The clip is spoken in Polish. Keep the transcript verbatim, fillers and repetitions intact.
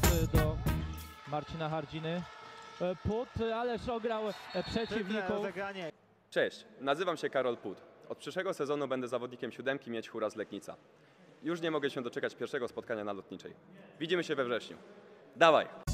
do Marcina Hardziny. Put, ależ ograł przeciwników. Cześć, nazywam się Karol Put. Od przyszłego sezonu będę zawodnikiem siódemki Miedź Huras Legnica. Już nie mogę się doczekać pierwszego spotkania na Lotniczej. Widzimy się we wrześniu. Dawaj!